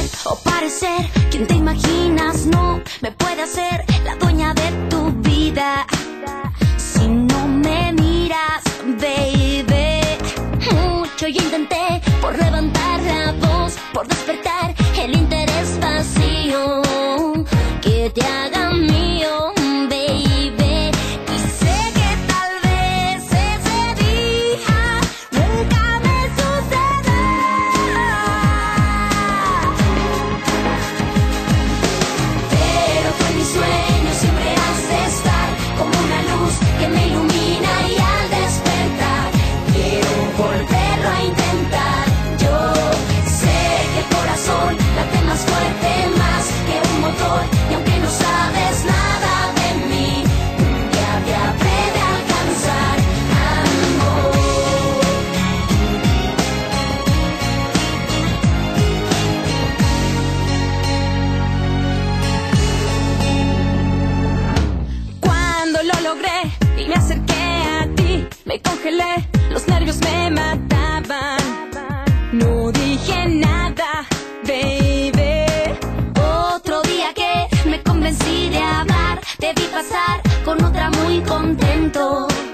o parecer quien te imaginas no me puede hacer la dueña de tu vida. Si no me miras, baby. Mucho yo intenté por levantar la voz, por despertar el interés vacío que te haga mío, baby. Y sé que tal vez ese día nunca me suceda, pero tú en mis sueños siempre has de estar como una luz que me ilumina, y al despertar quiero volverlo a intentar. Yo sé que el corazón late más fuerte, más que un motor, y aunque no sabes nada de mí, un día te habré de alcanzar, amor. Cuando lo logré y me acerqué a ti, me congelé, los nervios me mataban. No dije nada, baby. Otro día que me convencí de hablar, te vi pasar con otra muy contento.